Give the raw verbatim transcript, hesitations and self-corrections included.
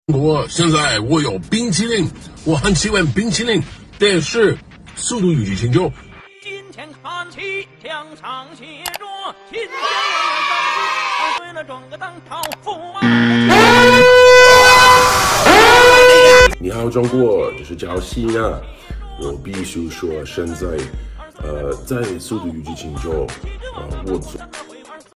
我现在我有冰淇淋，我很喜欢冰淇淋，但是速度与激情就。 今天看齐，墙上写着“秦将万万当时，为了整个当朝驸马。” 你好，中国，这是赵西亚。我必须说，现在，呃，在速度与激情就，呃，我做。